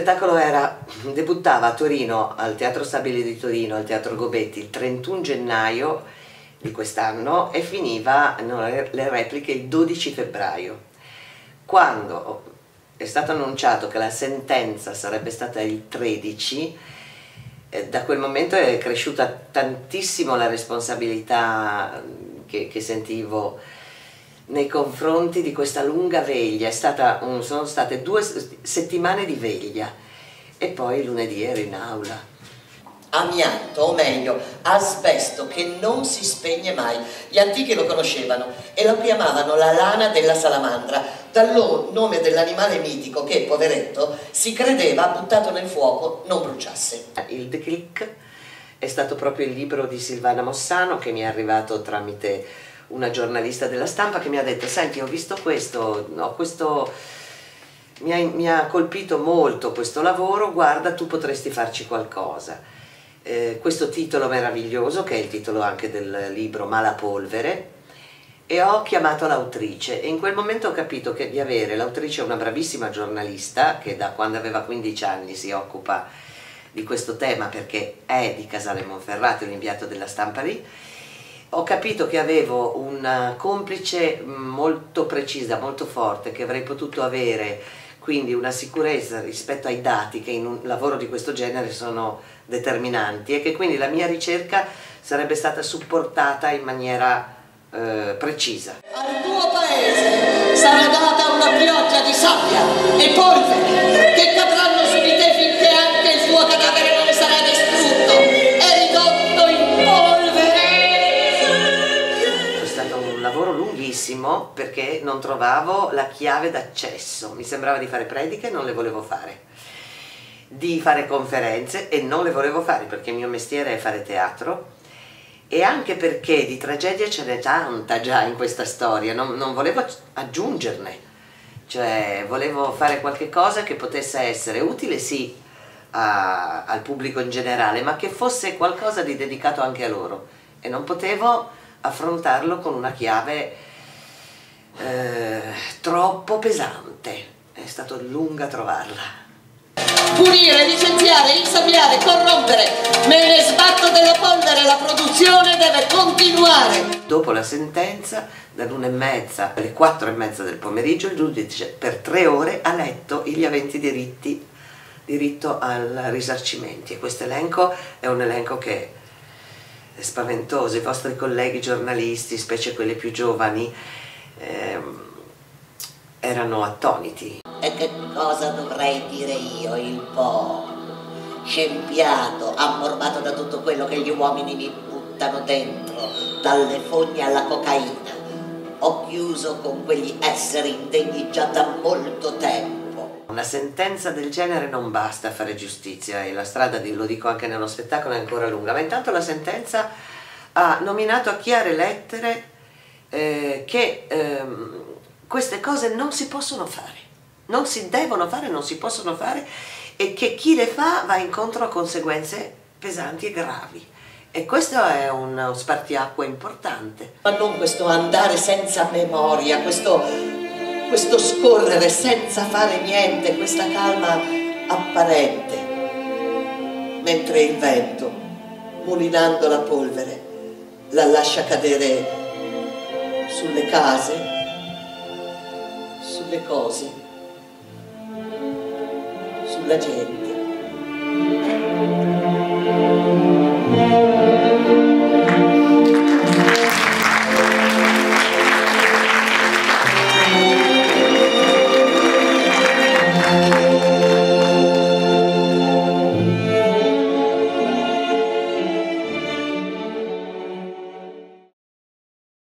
spettacolo debuttava a Torino, al Teatro Stabile di Torino, al Teatro Gobetti, il 31 gennaio di quest'anno e finiva le repliche il 12 febbraio. Quando è stato annunciato che la sentenza sarebbe stata il 13, da quel momento è cresciuta tantissimo la responsabilità che sentivo nei confronti di questa lunga veglia. Sono state 2 settimane di veglia e poi lunedì ero in aula. Amianto, o meglio, asbesto che non si spegne mai. Gli antichi lo conoscevano e lo chiamavano la lana della salamandra, dal nome dell'animale mitico che, poveretto, si credeva buttato nel fuoco non bruciasse. Il declic è stato proprio il libro di Silvana Mossano, che mi è arrivato tramite una giornalista della Stampa che mi ha detto: senti, ho visto questo, no, mi ha colpito molto questo lavoro, guarda, tu potresti farci qualcosa. Questo titolo meraviglioso, che è il titolo anche del libro Malapolvere, e ho chiamato l'autrice e in quel momento ho capito che di avere l'autrice, una bravissima giornalista che da quando aveva 15 anni si occupa di questo tema perché è di Casale Monferrato, l'inviato della Stampa lì. Ho capito che avevo una complice molto precisa, molto forte, che avrei potuto avere, quindi una sicurezza rispetto ai dati che in un lavoro di questo genere sono determinanti, e che quindi la mia ricerca sarebbe stata supportata in maniera precisa. Al tuo paese sarà data una pioggia di sabbia e polvere che cadranno su di te finché anche il tuo cadavere non sarà distrutto e ridotto in polvere. È stato un lavoro lunghissimo perché non trovavo la chiave d'accesso, mi sembrava di fare prediche e non le volevo fare, di fare conferenze e non le volevo fare perché il mio mestiere è fare teatro, e anche perché di tragedia ce n'è tanta già in questa storia, non volevo aggiungerne, cioè volevo fare qualche cosa che potesse essere utile sì al pubblico in generale, ma che fosse qualcosa di dedicato anche a loro, e non potevo affrontarlo con una chiave troppo pesante, è stato lunga trovarla. Punire, licenziare, insabbiare, corrompere, me ne sbatto della polvere, la produzione deve continuare. Dopo la sentenza, dall'1:30 alle 4:30 del pomeriggio, il giudice per 3 ore ha letto gli aventi diritto al risarcimenti, e questo elenco è un elenco che è spaventoso. I vostri colleghi giornalisti, specie quelli più giovani, erano attoniti. E che cosa dovrei dire io, il po' scempiato, ammorbato da tutto quello che gli uomini mi buttano dentro, dalle fogne alla cocaina. Ho chiuso con quegli esseri indegni già da molto tempo. Una sentenza del genere non basta a fare giustizia, e la strada, lo dico anche nello spettacolo, è ancora lunga, ma intanto la sentenza ha nominato a chiare lettere che queste cose non si possono fare. Non si devono fare, non si possono fare, e che chi le fa va incontro a conseguenze pesanti e gravi. E questo è uno spartiacque importante. Ma non questo andare senza memoria, questo scorrere senza fare niente, questa calma apparente, mentre il vento, mulinando la polvere, la lascia cadere sulle case, sulle cose, sulla gente.